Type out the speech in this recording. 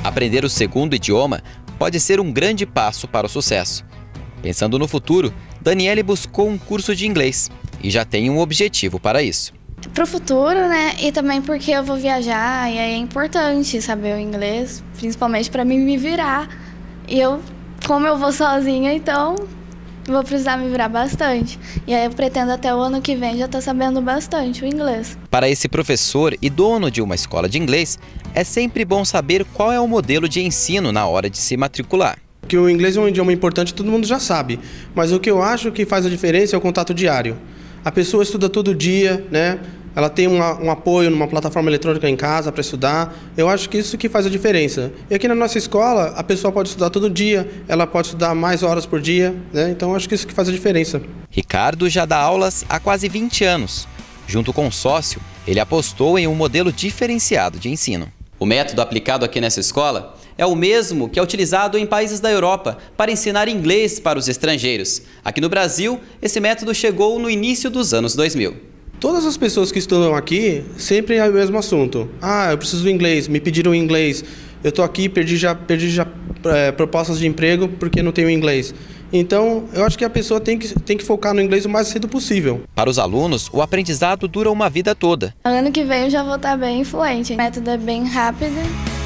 Aprender o segundo idioma pode ser um grande passo para o sucesso. Pensando no futuro, Daniele buscou um curso de inglês e já tem um objetivo para isso. Para o futuro, né? E também porque eu vou viajar e aí é importante saber o inglês, principalmente para mim me virar. E como eu vou sozinha, então vou precisar me virar bastante. E aí eu pretendo até o ano que vem já estar sabendo bastante o inglês. Para esse professor e dono de uma escola de inglês, é sempre bom saber qual é o modelo de ensino na hora de se matricular. Que o inglês é um idioma importante, todo mundo já sabe. Mas o que eu acho que faz a diferença é o contato diário. A pessoa estuda todo dia, né? Ela tem um apoio numa plataforma eletrônica em casa para estudar. Eu acho que isso que faz a diferença. E aqui na nossa escola, a pessoa pode estudar todo dia, ela pode estudar mais horas por dia, né? Então eu acho que isso que faz a diferença. Ricardo já dá aulas há quase 20 anos. Junto com um sócio, ele apostou em um modelo diferenciado de ensino. O método aplicado aqui nessa escola é o mesmo que é utilizado em países da Europa para ensinar inglês para os estrangeiros. Aqui no Brasil, esse método chegou no início dos anos 2000. Todas as pessoas que estudam aqui, sempre é o mesmo assunto. Eu preciso do inglês, me pediram inglês. Eu estou aqui, perdi já propostas de emprego porque não tenho inglês. Então, eu acho que a pessoa tem que focar no inglês o mais cedo possível. Para os alunos, o aprendizado dura uma vida toda. Ano que vem eu já vou estar bem fluente. O método é bem rápido.